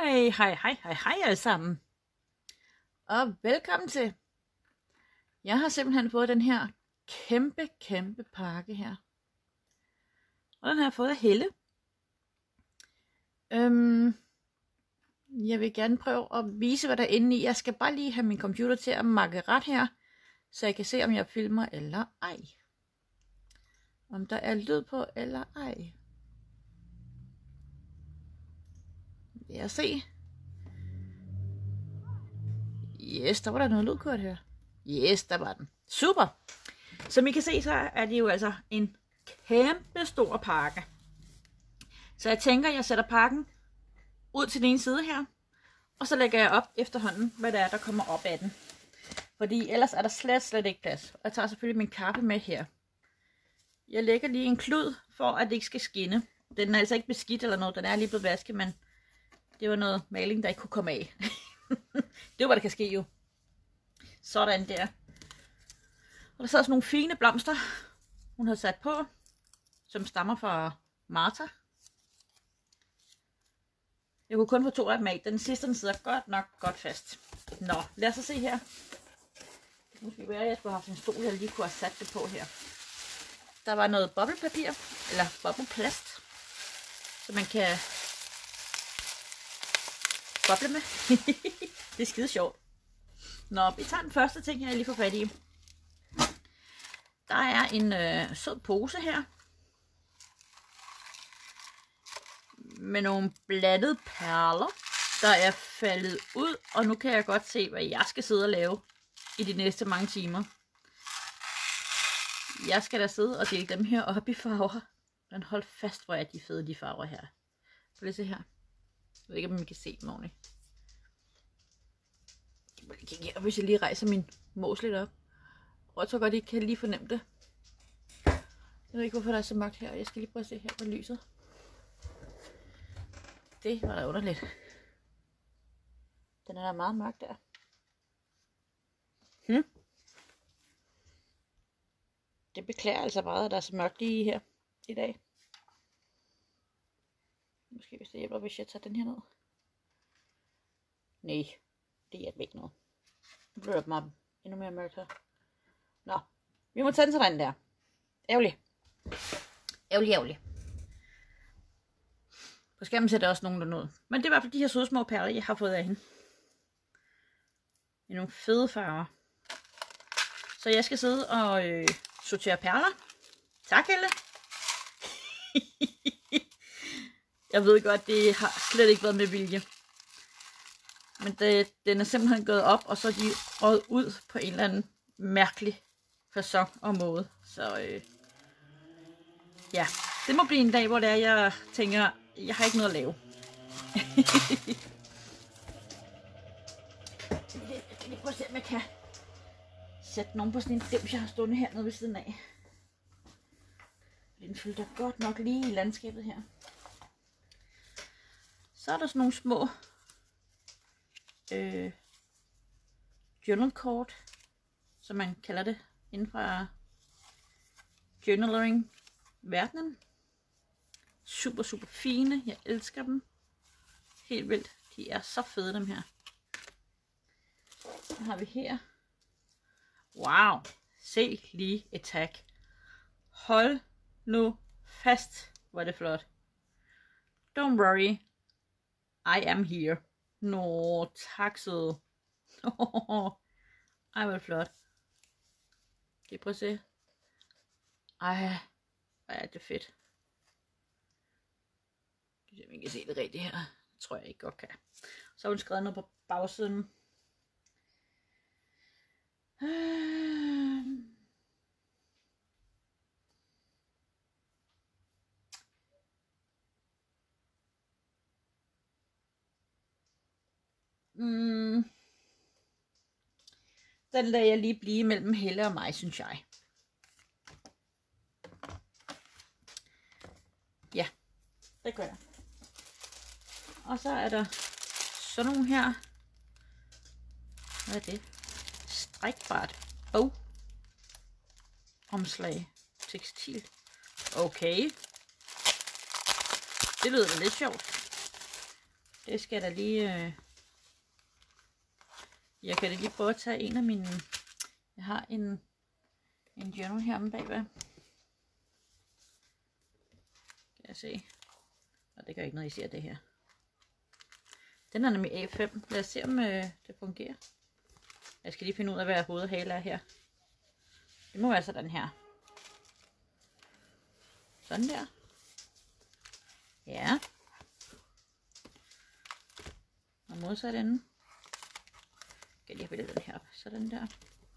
Hej alle sammen. Og velkommen til. Jeg har simpelthen fået den her kæmpe pakke her. Og den har jeg fået af Helle. Jeg vil gerne prøve at vise, hvad der er inde i. Jeg skal bare lige have min computer til at makke ret her, så jeg kan se, om jeg filmer eller ej. Om der er lyd på eller ej. Lad os se. Yes, der var der noget lydkort her. Yes, der var den. Super. Som I kan se, så er det jo altså en kæmpe stor pakke. Så jeg tænker, jeg sætter pakken ud til den ene side her. Og så lægger jeg op efterhånden, hvad der er, der kommer op af den. Fordi ellers er der slet ikke plads. Og jeg tager selvfølgelig min kappe med her. Jeg lægger lige en klud, for at det ikke skal skinne. Den er altså ikke beskidt eller noget. Den er lige blevet vasket, men det var noget maling, der ikke kunne komme af. Det var, hvad der kan ske jo. Sådan der. Og der sad sådan nogle fine blomster, hun havde sat på, som stammer fra Martha. Jeg kunne kun få 2 af dem af. Den sidste, den sidder godt nok godt fast. Nå, lad os så se her. Det måske være, at jeg skulle have haft en stol, jeg lige kunne have sat det på her. Der var noget boblepapir, eller bobleplast, så man kan boble med. Det er skide sjovt. Nå, vi tager den første ting, jeg lige får fat i. Der er en sød pose her. Med nogle blandede perler, der er faldet ud. Og nu kan jeg godt se, hvad jeg skal sidde og lave i de næste mange timer. Jeg skal da sidde og dele dem her op i farver. Men hold fast, hvor er de fede, de farver her. Prøv lige se her. Jeg ved ikke, om I kan se dem ordentligt. Hvis jeg lige rejser min mås lidt op. Og jeg tror godt, I kan lige fornemme det. Jeg ved ikke, hvorfor der er så mørkt her. Jeg skal lige prøve at se her på lyset. Det var da underligt. Den er da meget mørk der. Det beklager altså meget, at der er så mørkt lige her i dag. Måske hvis det hjælper, hvis jeg tager den her ned. Nej, det hjælper ikke noget. Nu bliver det meget endnu mere mørkt her. Nå, vi må tage den sådan der. Ærgerlig. På skærmen sætter også nogen dernede. Men det er i hvert fald de her søde små perler, jeg har fået af hende. I nogle fede farver. Så jeg skal sidde og sortere perler. Tak, Helle. Jeg ved godt, det har slet ikke været med vilje. Men den er simpelthen gået op, og så er de røget ud på en eller anden mærkelig facon og måde. Så ja, det må blive en dag, hvor det er, jeg tænker, jeg har ikke noget at lave. Jeg kan lige prøve at se, om jeg kan sætte nogen på sådan en dims, jeg har stående hernede ved siden af. Den fylder godt nok lige i landskabet her. Så er der sådan nogle små journalkort, som man kalder det inden fra journaling verdenen. Super fine. Jeg elsker dem. Helt vildt. De er så fede, dem her. Så har vi her. Wow. Se lige et tag. Hold nu fast. Hvor er det flot. Don't worry. I am here. Nå, tak søde. Ej, hvor er det flot. Kan I prøve at se? Ej, hvor er det fedt. Hvis man kan se det rigtigt her. Det tror jeg ikke godt kan. Så har hun skrevet noget på bagsiden. Den lader jeg lige blive mellem Helle og mig, synes jeg. Ja, det gør jeg. Og så er der sådan nogle her. Hvad er det? Strikbart omslag. Tekstil. Okay. Det lyder da lidt sjovt. Det skal jeg da lige... Jeg kan da lige prøve at tage en af mine... Jeg har en journal her om bagved. Kan jeg se. Og det gør ikke noget, I ser det her. Den er nemlig A5. Lad os se, om det fungerer. Jeg skal lige finde ud af, hvad hoved og hale er her. Det må være sådan her. Sådan der. Ja. Og modsat ende. Skal lige have den her op. Sådan der.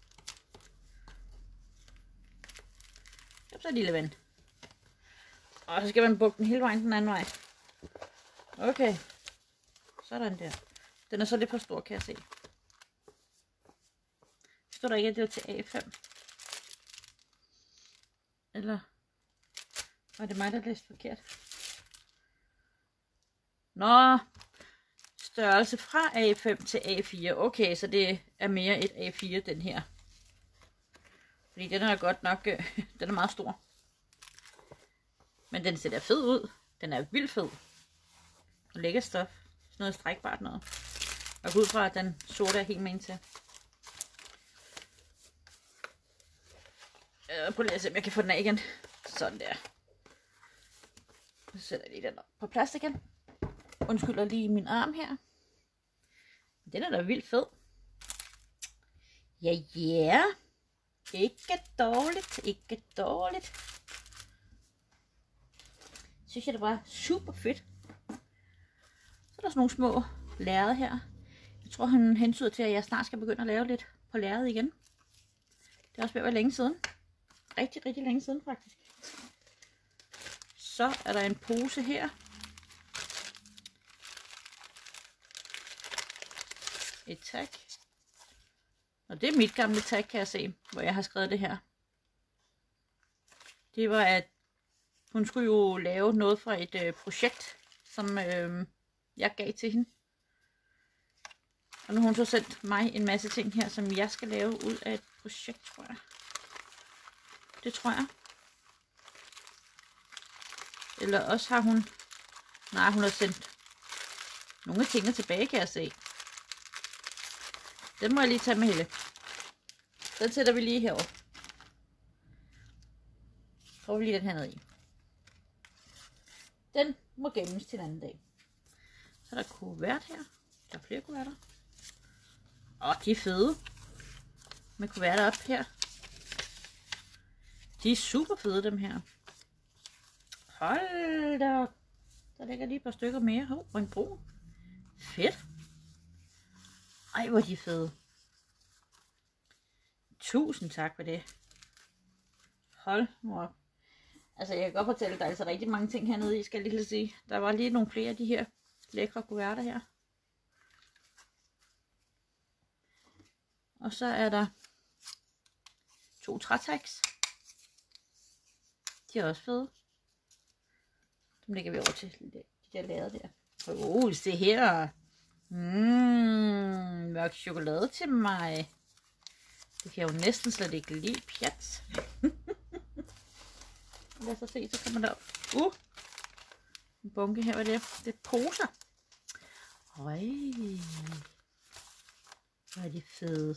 Så lille ven. Og så skal man bukke den hele vejen den anden vej. Okay. Sådan der. Den er så lidt for stor, kan jeg se. Står der ikke, at det var til A5? Eller var det mig, der læste forkert? Nå. Størrelse fra A5 til A4. Okay, så det er mere et A4, den her. Fordi den er godt nok, den er meget stor. Men den ser da fed ud. Den er vildt fed. Og lækker stof. Sådan noget strækbart noget. Og gå ud fra, at den sorte er helt med til. Prøv lige at se, om jeg kan få den af igen. Sådan der. Så sætter jeg lige den op på plads igen. Undskylder lige min arm her. Den er da vildt fed. Ja, ja. Ikke dårligt. Ikke dårligt. Synes jeg, det var super fedt. Så er der sådan nogle små lærreder her. Jeg tror, han hentyder til, at jeg snart skal begynde at lave lidt på lærredet igen. Det er også ved at være længe siden. Rigtig, rigtig længe siden faktisk. Så er der en pose her. Et tag. Og det er mit gamle tag, kan jeg se, hvor jeg har skrevet det her. Det var, at hun skulle jo lave noget fra et projekt, som jeg gav til hende. Og nu har hun så sendt mig en masse ting her, som jeg skal lave ud af et projekt, tror jeg. Det tror jeg. Eller også har hun... Nej, hun har sendt nogle ting tilbage, kan jeg se. Den må jeg lige tage med Helle. Den sætter vi lige herover. Prøver vi lige den her ned i. Den må gemmes til en anden dag. Så er der kuvert her. Der er flere kuverter. De er fede. Med kuverter op her. De er super fede, dem her. Hold da op. Der ligger lige et par stykker mere. Og en brun. Fedt. Ej, hvor er de fede. Tusind tak for det. Hold nu op. Altså, jeg kan godt fortælle, der er altså rigtig mange ting hernede i, skal jeg lige sige. Der var lige nogle flere af de her lækre kuverter her. Og så er der 2 trætags. De er også fede. Dem lægger vi over til de der lader der. Se her. Mørk chokolade til mig. Det kan jeg jo næsten slet ikke lide. Pjat. Lad os så se, så kommer der en bunke her. Hvad er det? Det er poser. Øj. Hvor er de fede.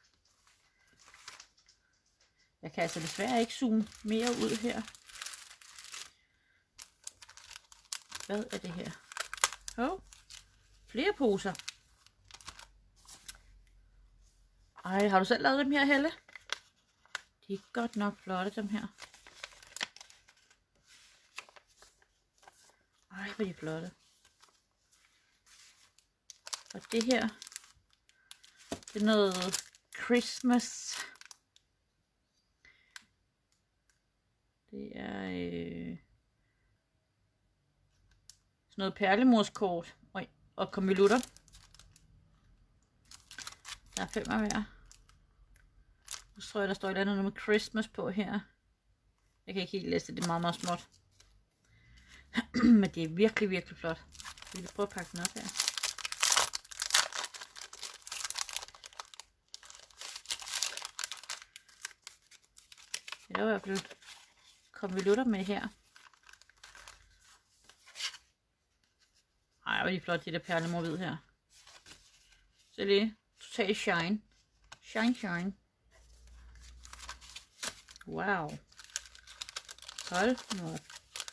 Jeg kan altså desværre ikke zoome mere ud her. Hvad er det her? Flere poser. Ej, har du selv lavet dem her, Helle? De er godt nok flotte, dem her. Ej, hvor er de flotte. Og det her, det er noget Christmas. Det er sådan noget perlemorskort og konvolutter. Der er 5 af hver. Så tror jeg, der står et andet med Christmas på her. Jeg kan ikke helt læse det, det er meget, meget småt. Men det er virkelig, virkelig flot. Vi vil prøve at pakke den op her. Det er i hvert fald konvolutter med her. Ej, hvor er de flot, de der perlemor hvid her. Se lige. Total shine. Shine. Wow. Hold nu op.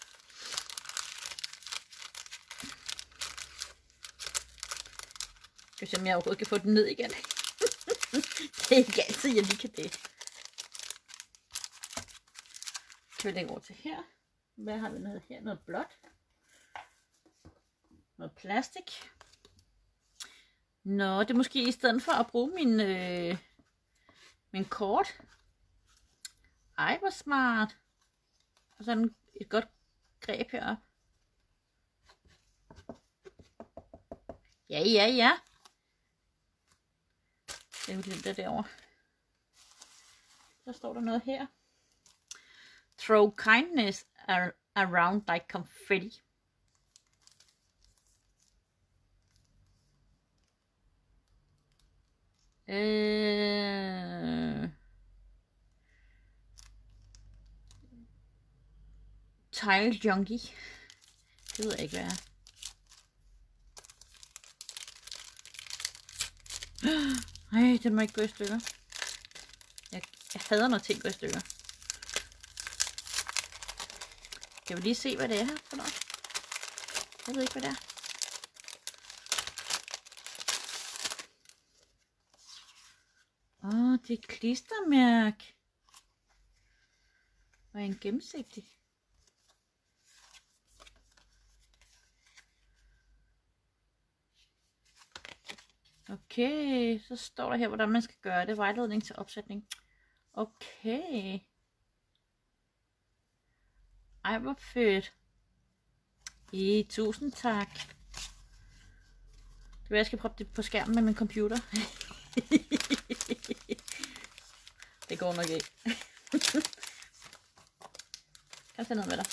Skal vi se, om jeg overhovedet kan få den ned igen. Det er ikke altid, jeg lige kan det. Kan vi lægge over til her. Hvad har vi noget her? Noget blåt. Noget plastik. Nå, det er måske i stedet for at bruge min kort. Ej, hvor smart. Og sådan et godt greb heroppe. Ja. Det er jo den derovre. Så står der noget her. Throw kindness around like confetti. Tile junkie. Det ved jeg ikke, hvad er. Ej, den må ikke gå i stykker. Jeg hader, når ting går i stykker. Kan vi lige se, hvad det er her for noget? Jeg ved ikke, hvad det er. Det er klistermærk. Og en gennemsigtig. Okay, så står der her, hvordan man skal gøre det. Vejledning til opsætning. Okay. Ej, hvor fedt. Tusind tak. Det vil jeg skal prøve det på skærmen med min computer. Det går nok ikke. Kan jeg tage noget med dig?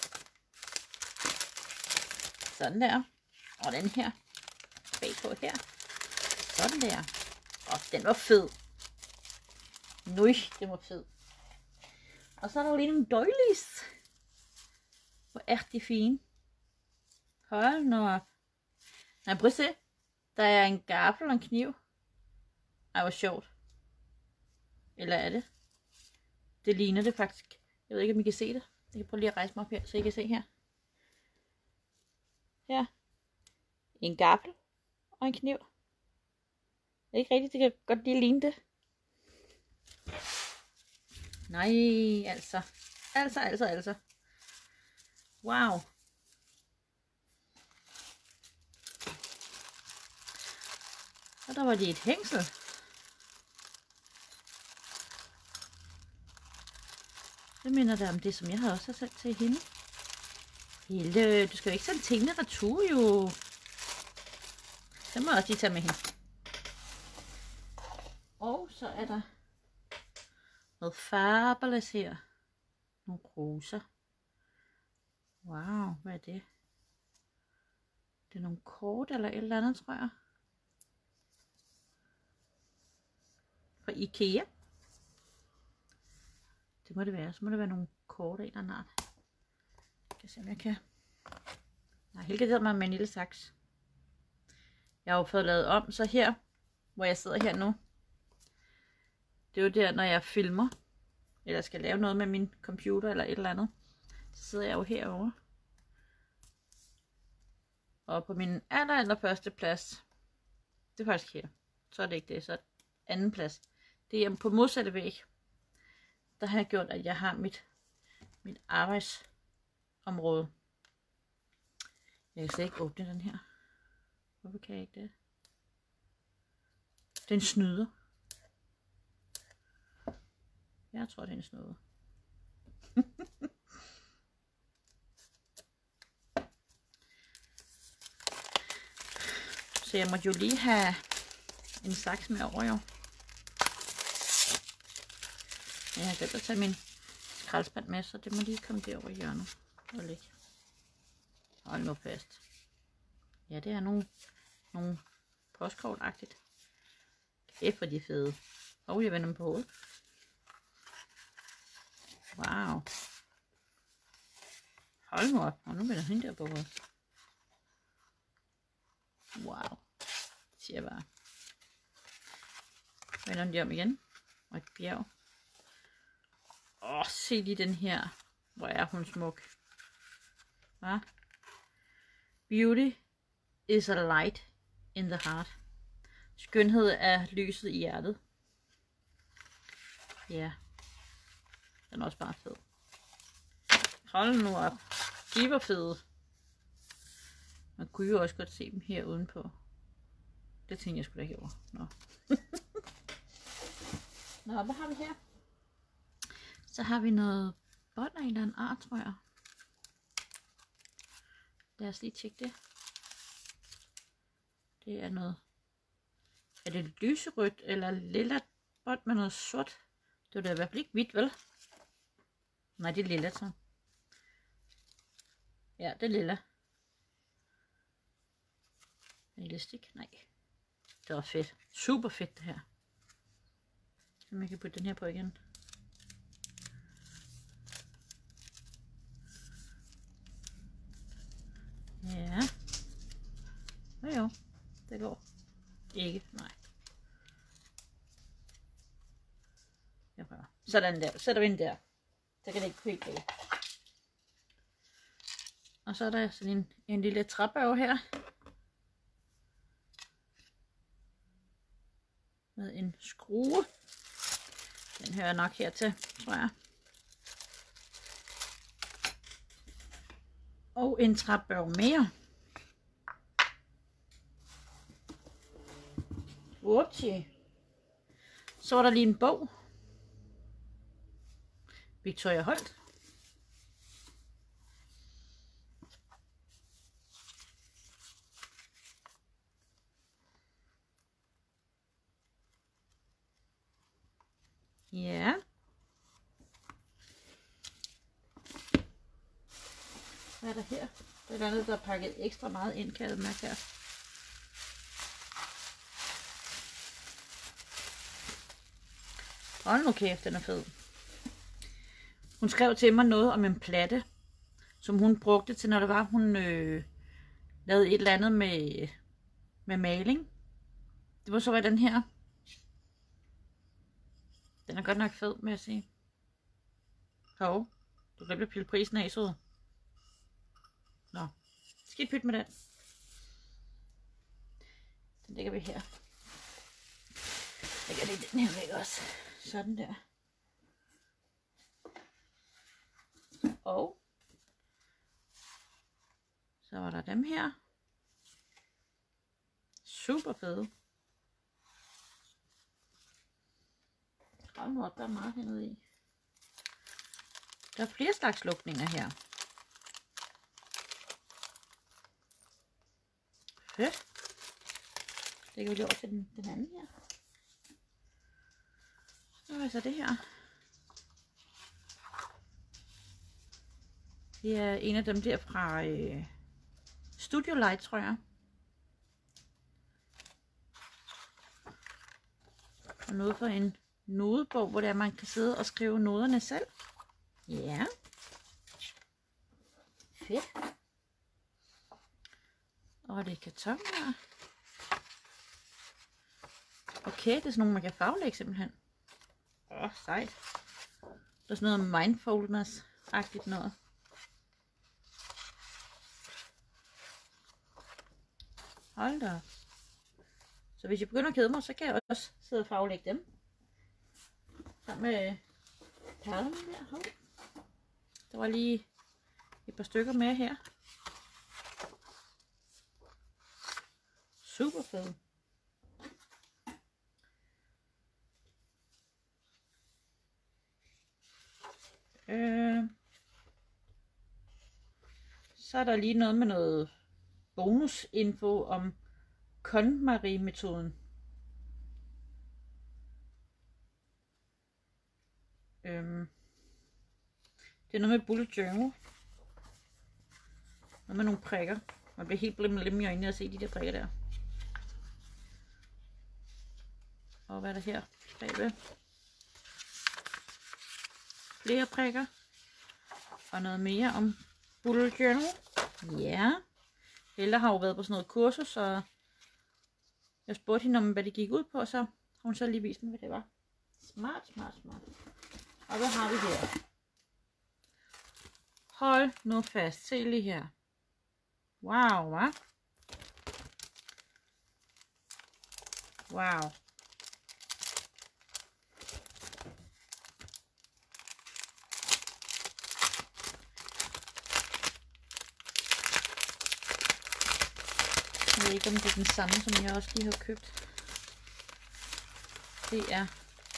Sådan der. Og den her. Bagpå her. Sådan der. Den var fed. Nøj, det var fed. Og så er der lige nogle doilies. Hvor er de fine. Hold nu op. Nej, prøv at se. Der er en gaffel og en kniv. Ej, hvor sjovt. Eller er det? Det ligner det faktisk. Jeg ved ikke, om I kan se det. Jeg kan prøve lige at rejse mig op her, så I kan se her. Her. En gaffel og en kniv. Det er ikke rigtigt, det kan godt lige ligne det. Nej, altså. Altså. Wow. Og der var lige et hængsel. Det minder der om det, som jeg havde også sendt til hende. Helle, du skal jo ikke sende tingene retur, jo. Det må jeg også lige tage med hende. Og så er der noget fabulous her. Nogle roser. Wow, hvad er det? Det er nogle kort eller et eller andet, tror jeg. Fra IKEA. Det må det være. Så må det være nogle kort af en eller anden art. Jeg kan se, om jeg kan. Jeg har heldigvis mig med en lille saks. Jeg har jo fået lavet om, så her, hvor jeg sidder her nu. Det er jo der, når jeg filmer, eller skal lave noget med min computer eller et eller andet. Så sidder jeg jo herovre. Og på min allerførste plads, det er faktisk her. Så er det ikke det, så er det anden plads. Det er på modsatte væg. Der har jeg gjort, at jeg har mit arbejdsområde. Jeg kan slet ikke åbne den her. Hvorfor kan jeg ikke det? Den snyder. Jeg tror, det er en snyder. Så jeg måtte jo lige have en saks med over, jo. Jeg har glemt at tage min skraldespand med, så det må lige komme derover i hjørnet og ligge. Hold nu fast. Ja, det er nogle postkort-agtigt. Kæft, hvor de er fede. Og jeg vender dem på hovedet. Wow. Hold nu op. Og nu vender hende der på hovedet. Wow. Det siger jeg bare. Vender den lige om igen. Og et bjerg. Se lige den her. Hvor er hun smuk. Hva? Beauty is a light in the heart. Skønhed er lyset i hjertet. Ja. Den er også bare fed. Hold nu op. De var fede. Man kunne jo også godt se dem her udenpå. Det tænkte jeg sgu da ikke over. Nå. Nå, hvad har vi her? Så har vi noget bånd af en eller anden art, tror jeg. Lad os lige tjekke det. Det er noget. Er det lyserødt eller lilla bånd med noget sort? Det var da i hvert fald ikke hvidt, vel? Nej, det er lilla, så. Ja, det er lilla. Elastik? Nej. Det var fedt. Super fedt det her. Så man kan putte den her på igen. Ja. Jo, det går. Ikke, nej. Jeg prøver. Sådan der. Sætter vi den der. Så kan det ikke helt gå. Og så er der sådan en lille træbørge her. Med en skrue. Den hører nok hertil, tror jeg. Og en træbørge mere. Whoopsie. Så var der lige en bog. Victoria Holt. Ja. Hvad er der her? Det er noget, der er pakket ekstra meget ind, kan jeg mærke her. Hold nu kæft, den er fed. Hun skrev til mig noget om en platte, som hun brugte til, når det var, hun lavede et eller andet med maling. Det var så hvad den her. Den er godt nok fed, må jeg sige. Hov, du glemte at pille prisen af, så. Nå, skidt pyt med den. Den lægger vi her. Lægger lige den her væk også. Sådan der. Og så var der dem her. Super fede. Hold nu op, der er meget hernede i. Der er flere slags lukninger her. Fedt. Lægger vi lige over til den anden her. Hvad er så det her? Det er en af dem der fra Studio Light, tror jeg. Og noget for en nodebog, hvor det er, man kan sidde og skrive noderne selv. Ja. Fedt. Og det er karton her. Okay, det er sådan nogle, man kan farvelægge simpelthen. Sejt. Der er sådan noget mindfulness-agtigt noget. Hold da. Så hvis jeg begynder at kede mig, så kan jeg også sidde og farvelægge dem. Sammen med perlerne der. Hov. Der var lige et par stykker med her. Super fed. Så er der lige noget med noget bonusinfo om KonMari-metoden. Det er noget med bullet journal. Noget med nogle prikker. Man bliver helt blim i øjnene at se de der prikker der. Og hvad er der her bagved? Flere prikker. Og noget mere om bullet journal. Ja. Helle har jo været på sådan noget kursus, og Jeg spurgte hende om, hvad det gik ud på, så har hun så lige vist mig, hvad det var. Smart, smart, smart. Og hvad har vi her? Hold nu fast. Se lige her. Wow, hva? Wow. Jeg ved ikke, om det er den samme, som jeg også lige har købt. Det er...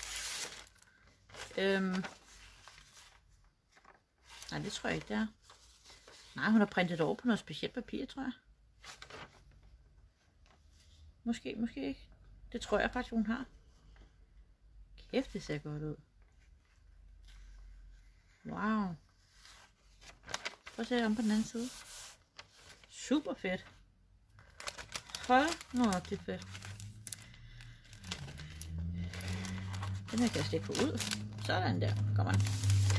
Nej, det tror jeg ikke, det er. Nej, hun har printet over på noget specielt papir, tror jeg. Måske ikke. Det tror jeg faktisk, hun har. Kæft, det ser godt ud. Wow. Prøv at se om på den anden side. Super fedt. Hold nu op, det er fedt. Den her kan jeg slet ikke få ud. Sådan der. Kommer den.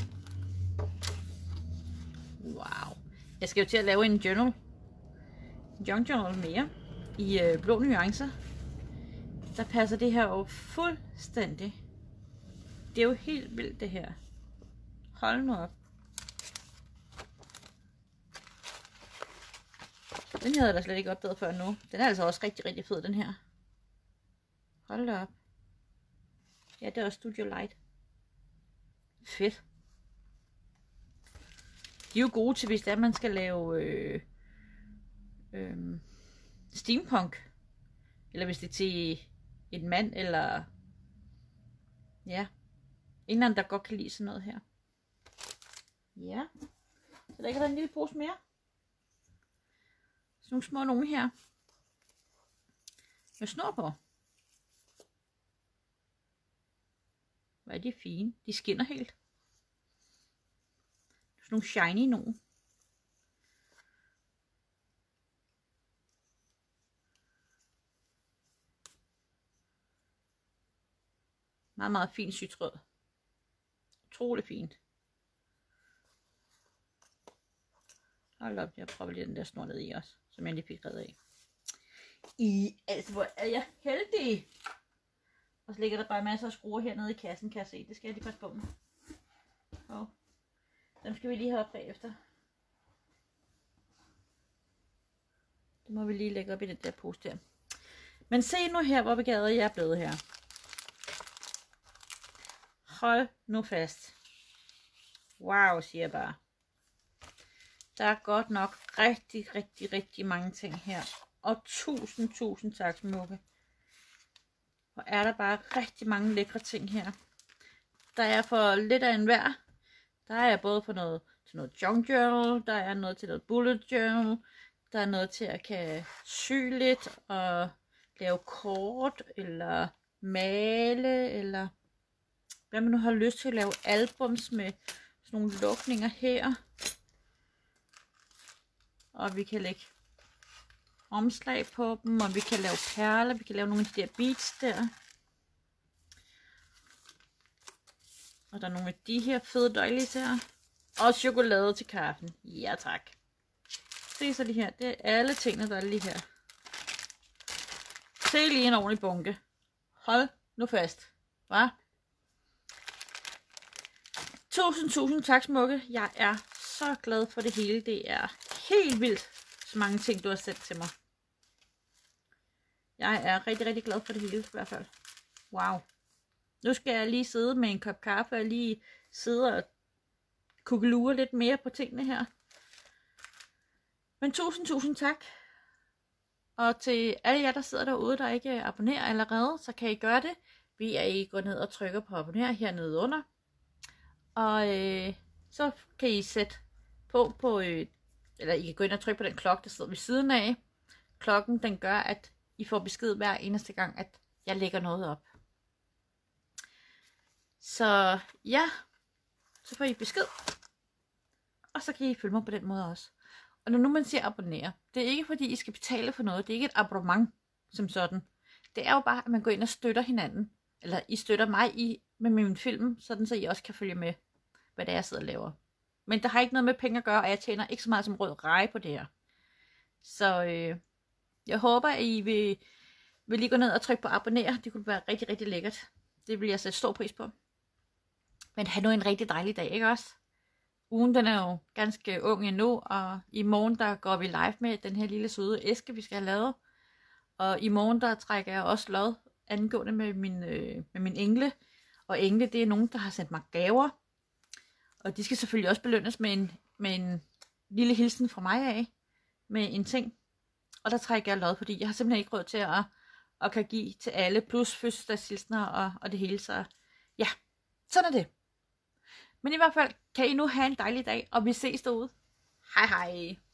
Wow. Jeg skal jo til at lave en journal. Junk journal mere. I blå nuancer. Der passer det her jo fuldstændig. Det er jo helt vildt det her. Hold nu op. Den havde jeg da slet ikke opdaget før nu. Den er altså også rigtig, rigtig fed, den her. Hold da op. Ja, det er også Studio Light. Fedt. De er jo gode til, hvis det er, man skal lave steampunk. Eller hvis det er til en mand, eller ja, en eller anden, der godt kan lide sådan noget her. Ja. Så der ikke er en lille pose mere. Sådan nogle små nogle her. Med snor på. Hvor er de fine. De skinner helt. Sådan nogle shiny nogle. Meget, meget fin sytråd. Utrolig fint. Hold op, jeg prøver lige den der snor ned i også, som jeg lige fik reddet af. Altså, hvor er jeg heldig. Og så ligger der bare masser af skruer hernede i kassen, kan jeg se. Det skal jeg lige passe på med. Og dem skal vi lige have op bagefter. Det må vi lige lægge op i den der pose der. Men se nu her, hvor begavet jeg er blevet her. Hold nu fast. Wow, siger jeg bare. Der er godt nok rigtig mange ting her. Og tusind tak, Smukke. Og er der bare rigtig mange lækre ting her. Der er for lidt af enhver. Der er både for noget til noget junk journal. Der er noget til noget bullet journal. Der er noget til at kan sy lidt og lave kort eller male eller hvad man nu har lyst til at lave albums med sådan nogle lukninger her. Og vi kan lægge omslag på dem, og vi kan lave perler, vi kan lave nogle af de der beads der. Og der er nogle af de her fede dejlige her. Og chokolade til kaffen. Ja tak. Se så lige her, det er alle tingene, der er lige her. Se lige en ordentlig bunke. Hold nu fast. Hva? Tusind tak, Smukke. Jeg er så glad for det hele. Det er helt vildt, så mange ting, du har sendt til mig. Jeg er rigtig glad for det hele, i hvert fald. Wow. Nu skal jeg lige sidde med en kop kaffe, og lige sidde og kukkelure lidt mere på tingene her. Men tusind tak. Og til alle jer, der sidder derude, der ikke abonnerer allerede, så kan I gøre det ved at I går ned og trykker på abonner hernede under. Og så kan I sætte på eller I kan gå ind og trykke på den klokke, der sidder ved siden af. Klokken, den gør, at I får besked hver eneste gang, at jeg lægger noget op. Så ja, så får I besked. Og så kan I følge mig på den måde også. Og når nu man siger abonnere, det er ikke fordi I skal betale for noget. Det er ikke et abonnement som sådan. Det er jo bare, at man går ind og støtter hinanden. Eller I støtter mig med min film, sådan så I også kan følge med, hvad det er, jeg sidder og laver. Men der har ikke noget med penge at gøre, og jeg tjener ikke så meget som rød reje på det her. Så jeg håber, at I vil lige gå ned og trykke på abonnere. Det kunne være rigtig, rigtig lækkert. Det vil jeg sætte stor pris på. Men have nu en rigtig dejlig dag, ikke også? Ugen den er jo ganske ung endnu, og i morgen der går vi live med den her lille søde æske, vi skal have lavet. Og i morgen der trækker jeg også lod angående med min engle. Og engle, det er nogen, der har sendt mig gaver. Og de skal selvfølgelig også belønnes med en lille hilsen fra mig af. Med en ting. Og der trækker jeg lod, fordi jeg har simpelthen ikke råd til at kan give til alle. Plus fødselsdagshilsner og det hele. Så ja, sådan er det. Men i hvert fald kan I nu have en dejlig dag, og vi ses derude. Hej hej.